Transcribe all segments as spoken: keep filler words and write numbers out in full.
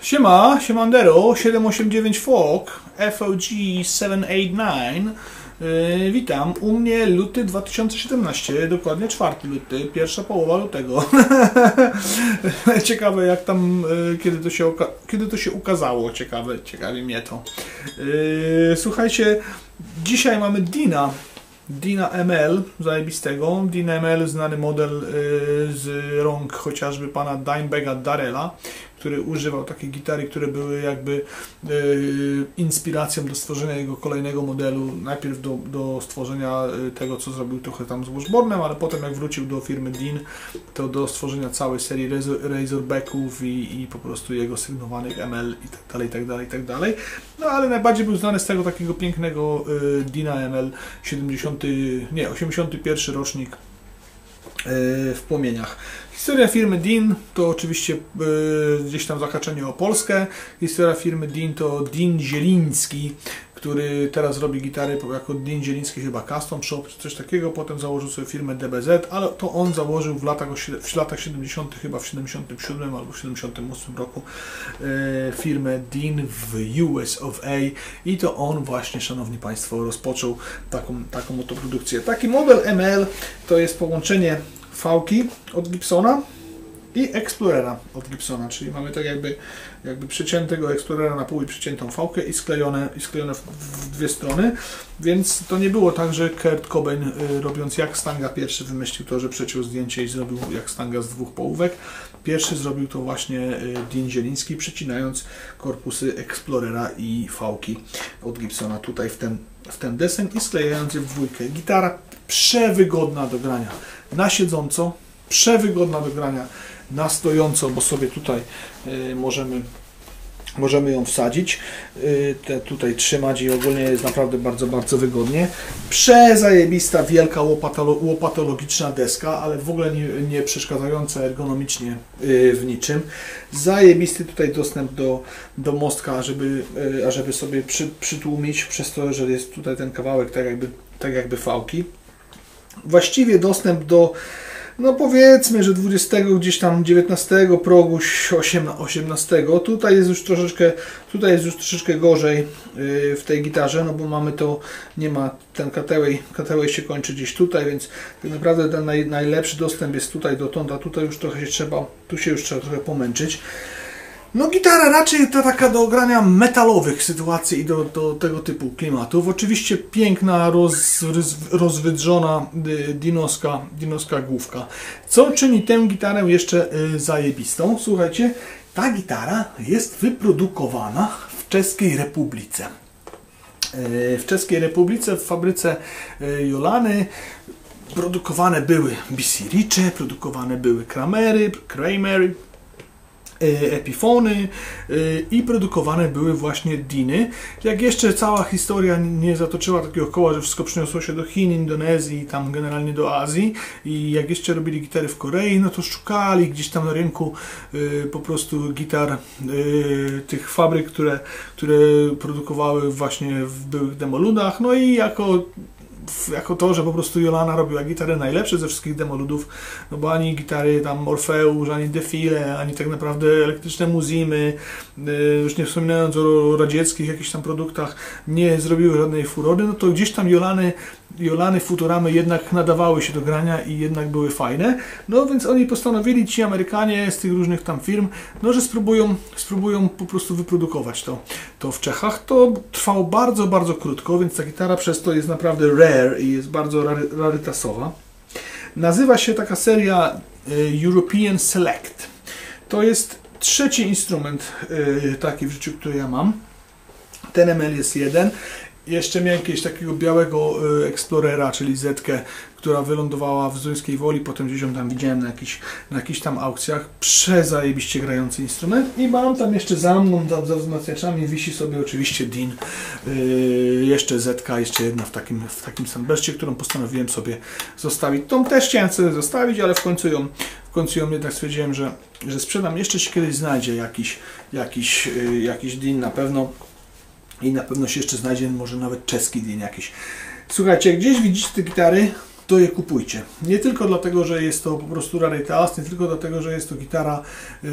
Siema, siemandero, siedem osiem dziewięć Folk, F O G siedem osiem dziewięć. Yy, witam, u mnie luty dwa tysiące siedemnasty, dokładnie czwarty luty, pierwsza połowa lutego. Ciekawe jak tam, yy, kiedy, to się kiedy to się ukazało, ciekawe, ciekawi mnie to. Yy, słuchajcie, dzisiaj mamy Dina. Dina M L, zajebistego. Dina M L, znany model yy, z rąk chociażby pana Dimebaga Darrella, który używał takiej gitary, które były jakby yy, inspiracją do stworzenia jego kolejnego modelu. Najpierw do, do stworzenia tego, co zrobił trochę tam z Washburnem, ale potem jak wrócił do firmy Dean, to do stworzenia całej serii Razor, Razorbacków i, i po prostu jego sygnowanych M L i tak dalej, i tak dalej, i tak dalej. No ale najbardziej był znany z tego takiego pięknego yy, Dina M L siedemdziesiąty, nie, osiemdziesiąty pierwszy rocznik yy, w płomieniach. Historia firmy Dean to oczywiście yy, gdzieś tam zahaczenie o Polskę. Historia firmy Dean to Dean Zieliński, który teraz robi gitary jako Dean Zieliński chyba Custom Shop czy coś takiego. Potem założył sobie firmę D B Z, ale to on założył w latach, w latach siedemdziesiątych, chyba w siedemdziesiątym siódmym albo w siedemdziesiątym ósmym roku yy, firmę Dean w U S of A i to on właśnie, szanowni państwo, rozpoczął taką, taką oto produkcję. Taki model M L to jest połączenie fałki od Gibsona i Explorera od Gibsona, czyli mamy tak jakby, jakby przyciętego Explorera na pół i przyciętą fałkę i sklejone, i sklejone w, w dwie strony, więc to nie było tak, że Kurt Cobain y, robiąc jak Stanga pierwszy wymyślił to, że przeciął zdjęcie i zrobił jak Stanga z dwóch połówek. Pierwszy zrobił to właśnie y, Dean Zieliński, przycinając korpusy Explorera i fałki od Gibsona tutaj w ten, w ten deseń i sklejając je w dwójkę. Gitara przewygodna do grania. Na siedząco, przewygodna do grania, na stojąco, bo sobie tutaj y, możemy, możemy ją wsadzić, y, te tutaj trzymać i ogólnie jest naprawdę bardzo, bardzo wygodnie. Przezajebista, wielka łopatolo łopatologiczna deska, ale w ogóle nie, nie przeszkadzająca ergonomicznie y, w niczym. Zajebisty tutaj dostęp do, do mostka, żeby, y, ażeby sobie przy, przytłumić przez to, że jest tutaj ten kawałek tak jakby, tak jakby fałki. Właściwie dostęp do, no powiedzmy, że dwudziestego, gdzieś tam dziewiętnastego progu, osiemnastego. Tutaj jest już troszeczkę, tutaj jest już troszeczkę gorzej yy, w tej gitarze, no bo mamy to, nie ma, ten katełej, katełej się kończy gdzieś tutaj, więc tak naprawdę ten naj, najlepszy dostęp jest tutaj dotąd, a tutaj już trochę się trzeba, tu się już trzeba trochę pomęczyć. No gitara raczej ta taka do grania metalowych sytuacji i do, do tego typu klimatów. Oczywiście piękna, roz, roz, rozwydrzona dinowska, dinowska główka. Co czyni tę gitarę jeszcze y, zajebistą? Słuchajcie, ta gitara jest wyprodukowana w Czeskiej Republice. Y, w Czeskiej Republice, w fabryce y, Jolany produkowane były B C Riche, produkowane były Kramery, Kramery, Epifony i produkowane były właśnie Diny. Jak jeszcze cała historia nie zatoczyła takiego koła, że wszystko przyniosło się do Chin, Indonezji, tam generalnie do Azji i jak jeszcze robili gitary w Korei, no to szukali gdzieś tam na rynku y, po prostu gitar y, tych fabryk, które, które produkowały właśnie w byłych demoludach, no i jako jako to, że po prostu Jolana robiła gitary najlepsze ze wszystkich demoludów, no bo ani gitary tam Orfeusz, ani Defile, ani tak naprawdę elektryczne Muzimy, już nie wspominając o radzieckich jakichś tam produktach, nie zrobiły żadnej furory, no to gdzieś tam Jolany Jolany, Futuramy jednak nadawały się do grania i jednak były fajne. No więc oni postanowili, ci Amerykanie z tych różnych tam firm, no że spróbują, spróbują po prostu wyprodukować to, to w Czechach. To trwało bardzo, bardzo krótko, więc ta gitara przez to jest naprawdę rare i jest bardzo rary, rarytasowa. Nazywa się taka seria y, European Select. To jest trzeci instrument y, taki w życiu, który ja mam. Ten M L jest jeden. Jeszcze miałem jakiegoś takiego białego y, Explorera, czyli Zetkę, która wylądowała w Zduńskiej Woli, potem gdzieś ją tam widziałem na jakichś, na jakichś tam aukcjach. Przezajebiście grający instrument. I mam tam jeszcze za mną, tam za wzmacniaczami wisi sobie oczywiście Dean, y, jeszcze Zetka, jeszcze jedna w takim, w takim sunburście, którą postanowiłem sobie zostawić. Tą też chciałem sobie zostawić, ale w końcu ją, w końcu ją jednak stwierdziłem, że, że sprzedam. Jeszcze się kiedyś znajdzie jakiś, jakiś, y, jakiś Dean na pewno. I na pewno się jeszcze znajdzie może nawet czeski Dean jakiś. Słuchajcie, jak gdzieś widzicie te gitary, to to je kupujcie. Nie tylko dlatego, że jest to po prostu rarytas, nie tylko dlatego, że jest to gitara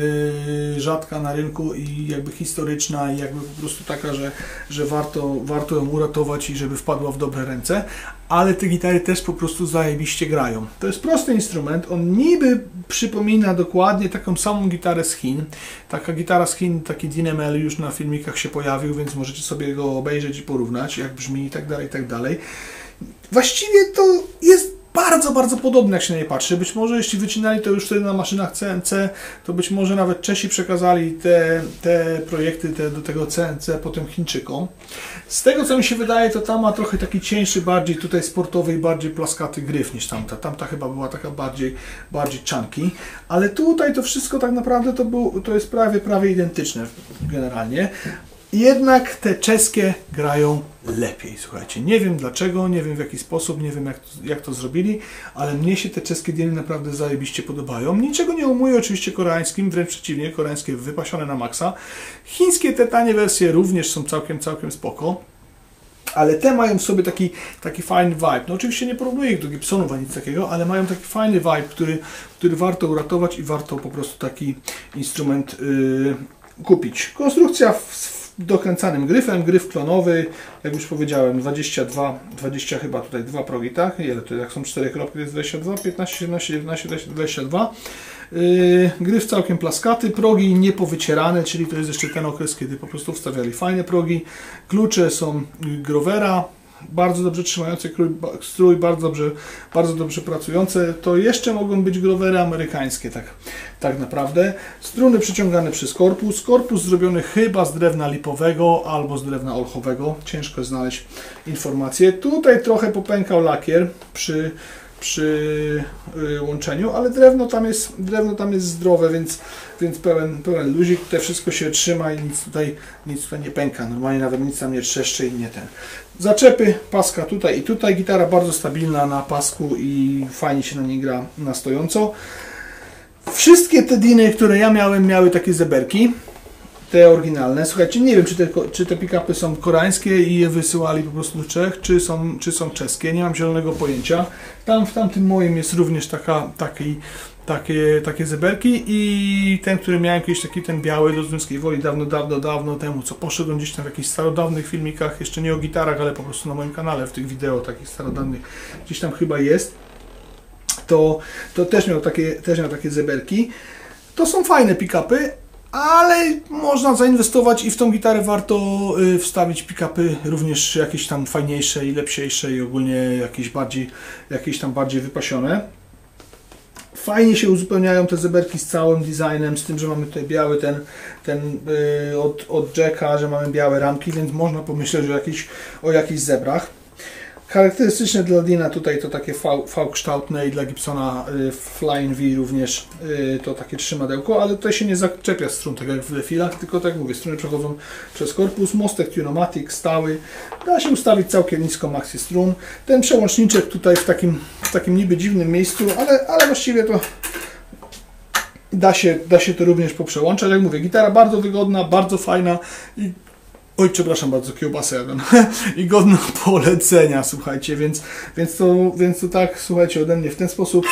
yy, rzadka na rynku i jakby historyczna i jakby po prostu taka, że, że warto, warto ją uratować i żeby wpadła w dobre ręce, ale te gitary też po prostu zajebiście grają. To jest prosty instrument, on niby przypomina dokładnie taką samą gitarę z Chin. Taka gitara z Chin, taki Dean M L już na filmikach się pojawił, więc możecie sobie go obejrzeć i porównać, jak brzmi i tak dalej, i tak dalej. Właściwie to jest bardzo, bardzo podobne, jak się na nie patrzy. Być może jeśli wycinali to już wtedy na maszynach C N C, to być może nawet Czesi przekazali te, te projekty te, do tego C N C potem Chińczykom. Z tego, co mi się wydaje, to ta ma trochę taki cieńszy, bardziej tutaj sportowy i bardziej plaskaty gryf niż tamta. Tamta chyba była taka bardziej, bardziej chunky. Ale tutaj to wszystko tak naprawdę to, był, to jest prawie, prawie identyczne generalnie. Jednak te czeskie grają lepiej, słuchajcie. Nie wiem dlaczego, nie wiem w jaki sposób, nie wiem jak, jak to zrobili, ale mnie się te czeskie Diny naprawdę zajebiście podobają. Niczego nie umuję oczywiście koreańskim, wręcz przeciwnie, koreańskie wypasione na maksa. Chińskie te tanie wersje również są całkiem, całkiem spoko. Ale te mają w sobie taki, taki fajny vibe. No oczywiście nie porównuję ich do Gibsonów ani nic takiego, ale mają taki fajny vibe, który, który warto uratować i warto po prostu taki instrument yy, kupić. Konstrukcja w, dokręcanym gryfem, gryf klonowy, jak już powiedziałem, dwadzieścia dwa, dwadzieścia chyba tutaj dwa progi, tak? Ile to jak są cztery kropki, to jest dwadzieścia dwa, piętnaście, siedemnaście, dziewiętnaście, dwadzieścia dwa. Yy, gryf całkiem plaskaty, progi niepowycierane, czyli to jest jeszcze ten okres, kiedy po prostu wstawiali fajne progi. Klucze są Grovera, bardzo dobrze trzymające strój, bardzo dobrze, bardzo dobrze pracujące. To jeszcze mogą być Grovery amerykańskie, tak, tak naprawdę. Struny przyciągane przez korpus. Korpus zrobiony chyba z drewna lipowego albo z drewna olchowego. Ciężko znaleźć informacje. Tutaj trochę popękał lakier przy, przy yy, łączeniu, ale drewno tam jest, drewno tam jest zdrowe, więc, więc pełen, pełen luzik. Tutaj wszystko się trzyma i nic tutaj, nic tutaj nie pęka. Normalnie nawet nic tam nie trzeszczy i nie ten. Zaczepy, paska tutaj i tutaj. Gitara bardzo stabilna na pasku i fajnie się na niej gra na stojąco. Wszystkie te Diny, które ja miałem, miały takie zeberki. Te oryginalne. Słuchajcie, nie wiem, czy te, czy te pick-upy są koreańskie i je wysyłali po prostu do Czech, czy są, czy są czeskie. Nie mam zielonego pojęcia. Tam w tamtym moim jest również taka, taki, takie, takie zeberki i ten, który miałem kiedyś, taki ten biały do Zduńskiej Woli dawno, dawno, dawno temu, co poszedłem gdzieś tam w jakichś starodawnych filmikach, jeszcze nie o gitarach, ale po prostu na moim kanale, w tych wideo takich starodawnych, gdzieś tam chyba jest, to, to też miał takie, też miał takie zeberki. To są fajne pick-upy, ale można zainwestować i w tą gitarę warto y, wstawić pick-upy również jakieś tam fajniejsze i lepsiejsze i ogólnie jakieś bardziej, jakieś tam bardziej wypasione. Fajnie się uzupełniają te zeberki z całym designem, z tym, że mamy tutaj biały ten, ten y, od, od Jacka, że mamy białe ramki, więc można pomyśleć o jakichś, o jakichś zebrach. Charakterystyczne dla Dina tutaj to takie V-kształtne i dla Gibsona y, Flying V również y, to takie trzymadełko, ale tutaj się nie zaczepia strun, tak jak w defilach, tylko tak jak mówię, struny przechodzą przez korpus, mostek Tunomatic stały, da się ustawić całkiem nisko maxi strun. Ten przełączniczek tutaj w takim, w takim niby dziwnym miejscu, ale, ale właściwie to da się, da się to również poprzełączać. Jak mówię, gitara bardzo wygodna, bardzo fajna i oj, przepraszam bardzo, kiełbasę jadłem. I godna polecenia, słuchajcie, więc, więc, to, więc to tak, słuchajcie, ode mnie w ten sposób.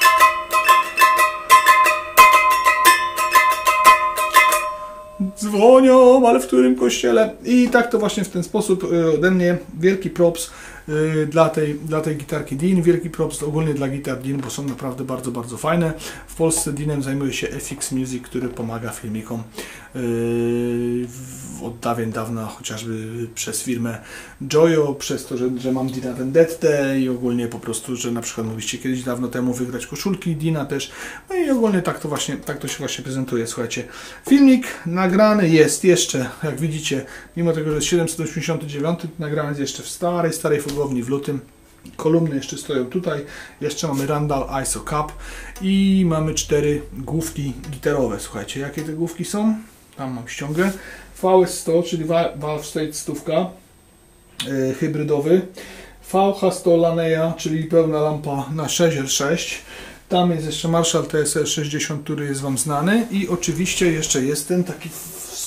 Dzwonią, ale w którym kościele? I tak to właśnie w ten sposób ode mnie. Wielki props dla tej, dla tej gitarki Dean, wielki props ogólnie dla gitar Dean, bo są naprawdę bardzo, bardzo fajne. W Polsce Deanem zajmuje się F X Music, który pomaga filmikom yy, od dawien dawna, chociażby przez firmę Joyo, przez to, że, że mam Dina Vendettę i ogólnie po prostu, że na przykład mogliście kiedyś dawno temu wygrać koszulki Dina też. No i ogólnie tak to właśnie, tak to się właśnie prezentuje. Słuchajcie, filmik nagrany jest jeszcze, jak widzicie, mimo tego, że jest siedemset osiemdziesiąty dziewiąty, nagrany jest jeszcze w starej, starej fogowni w lutym. Kolumny jeszcze stoją tutaj, jeszcze mamy Randall I S O Cup i mamy cztery główki gitarowe. Słuchajcie, jakie te główki są? Tam mam ściągę. V S sto, czyli Valve State sto, yy, hybrydowy. V H sto Lanea, czyli pełna lampa na sześć R sześć. Tam jest jeszcze Marshall T S R sześćdziesiąt, który jest Wam znany i oczywiście jeszcze jest ten taki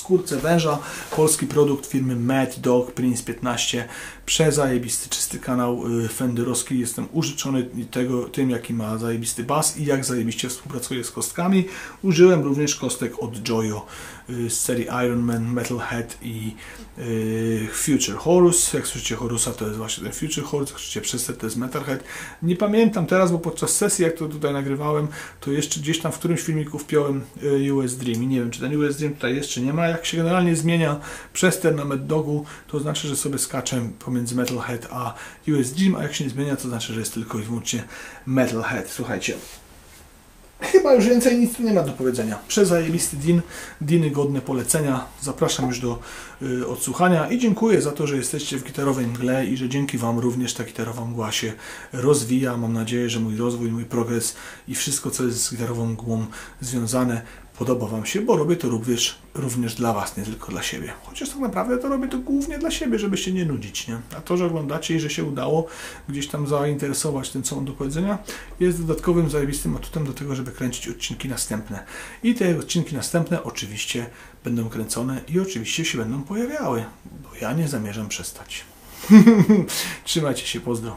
skórce węża. Polski produkt firmy Mad Dog Prince piętnaście. Przezajebisty, czysty kanał fenderowski. Jestem użyczony tego, tym, jaki ma zajebisty bas i jak zajebiście współpracuje z kostkami. Użyłem również kostek od Joyo z serii Iron Man, Metalhead i yy, Future Horus. Jak słyszycie Horusa, to jest właśnie ten Future Horus, jak słyszycie Preset, to jest Metalhead. Nie pamiętam teraz, bo podczas sesji, jak to tutaj nagrywałem, to jeszcze gdzieś tam w którymś filmiku wpiąłem yy, U S Dream i nie wiem, czy ten U S Dream tutaj jest, czy nie ma. Jak się generalnie zmienia przester na Mad Dogu, to znaczy, że sobie skaczę pomiędzy Metalhead a U S Dream, a jak się nie zmienia, to znaczy, że jest tylko i wyłącznie Metalhead. Słuchajcie. Chyba już więcej nic tu nie ma do powiedzenia. Przezajebisty din, diny godne polecenia. Zapraszam już do y, odsłuchania i dziękuję za to, że jesteście w gitarowej mgle i że dzięki Wam również ta gitarowa mgła się rozwija. Mam nadzieję, że mój rozwój, mój progres i wszystko, co jest z gitarową mgłą związane, podoba Wam się, bo robię to również, również dla Was, nie tylko dla siebie. Chociaż tak naprawdę to robię to głównie dla siebie, żeby się nie nudzić, nie? A to, że oglądacie i że się udało gdzieś tam zainteresować tym, co mam do powiedzenia, jest dodatkowym, zajebistym atutem do tego, żeby kręcić odcinki następne. I te odcinki następne oczywiście będą kręcone i oczywiście się będą pojawiały, bo ja nie zamierzam przestać. Trzymajcie się, pozdro.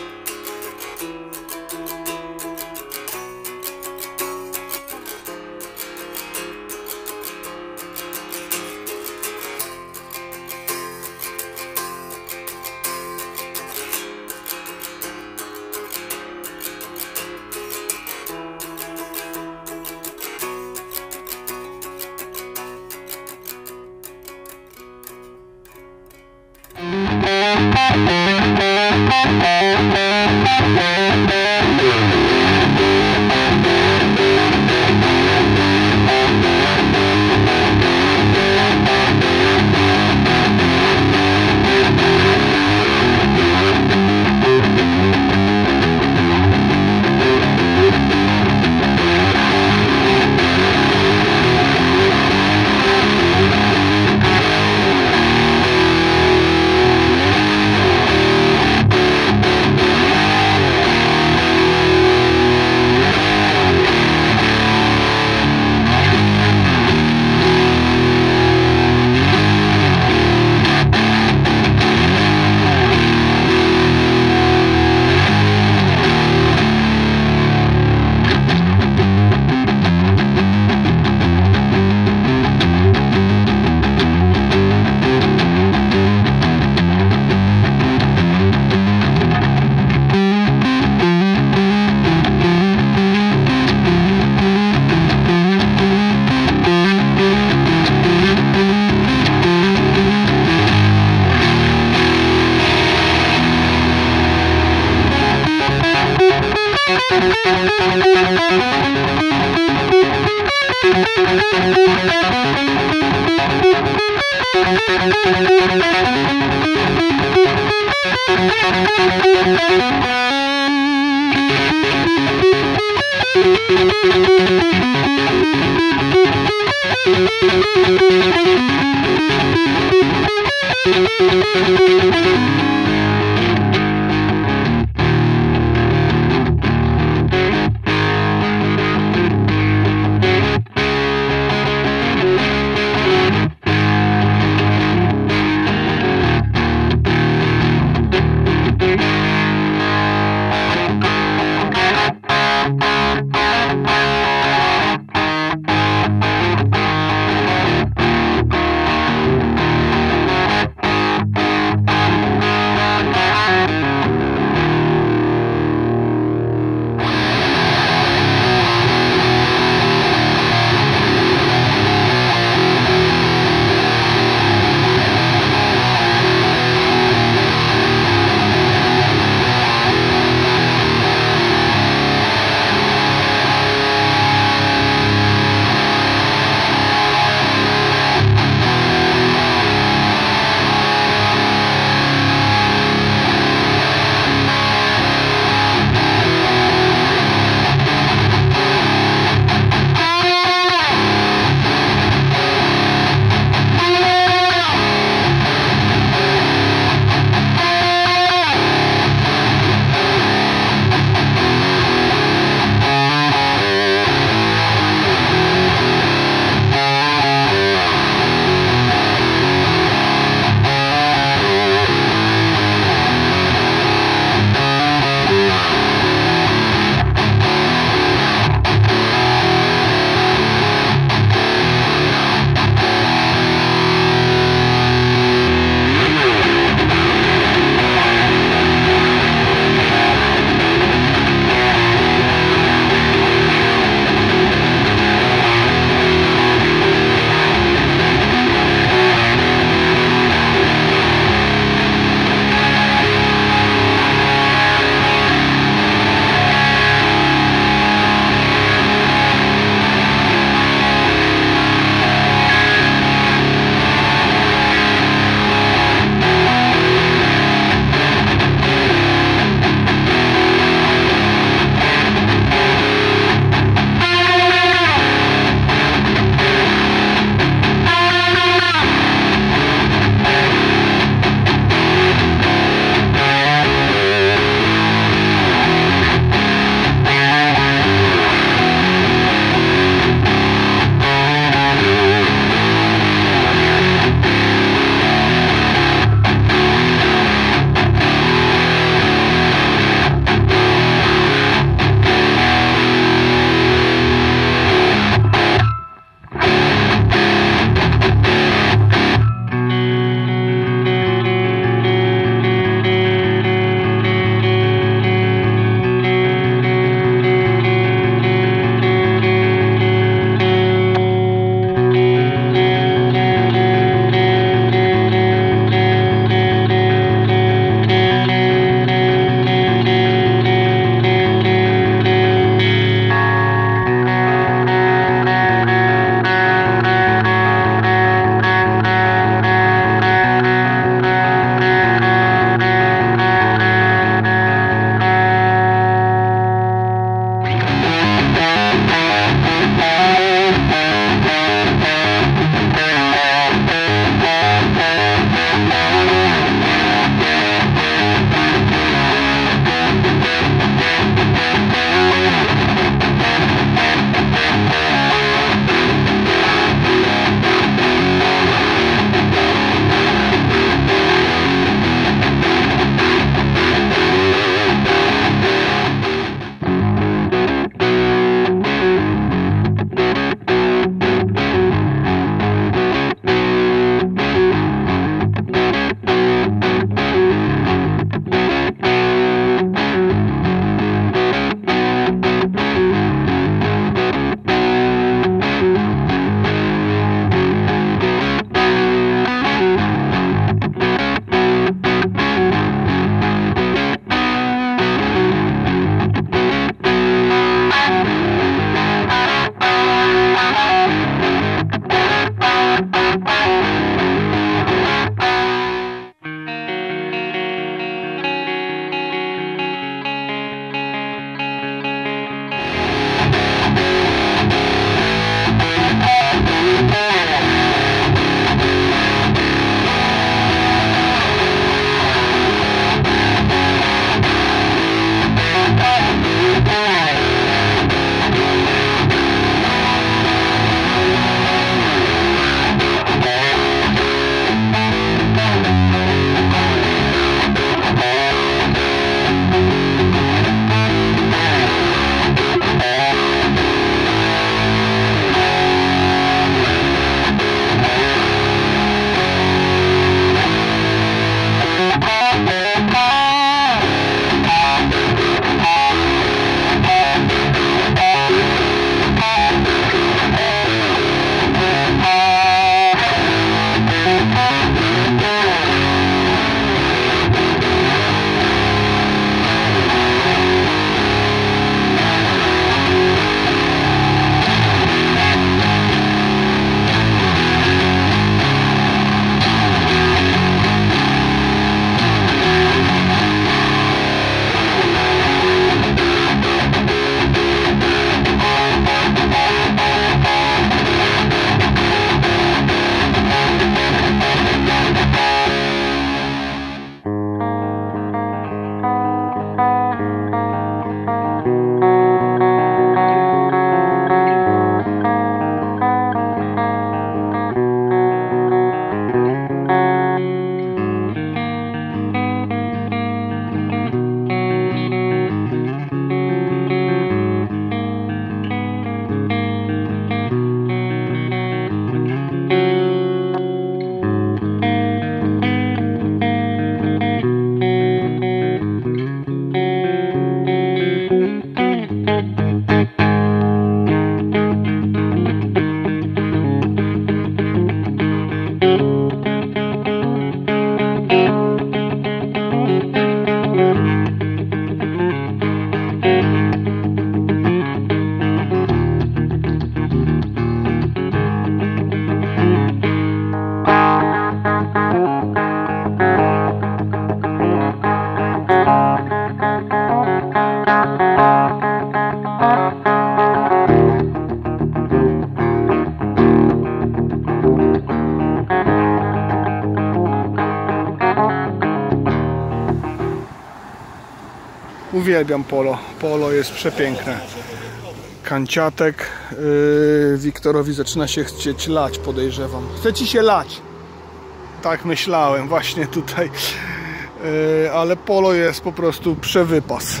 Uwielbiam Polo. Polo jest przepiękne. Kanciatek. Yy, Wiktorowi zaczyna się chcieć lać, podejrzewam. Chce ci się lać. Tak myślałem, właśnie tutaj. Yy, ale Polo jest po prostu przewypas.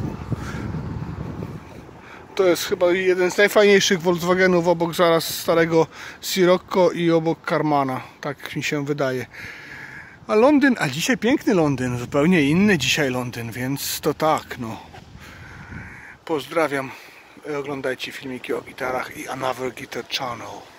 To jest chyba jeden z najfajniejszych Volkswagenów obok zaraz starego Sirocco i obok Karmana. Tak mi się wydaje. A Londyn, a dzisiaj piękny Londyn, zupełnie inny dzisiaj Londyn, więc to tak, no. Pozdrawiam. Oglądajcie filmiki o gitarach i Another Guitar Channel.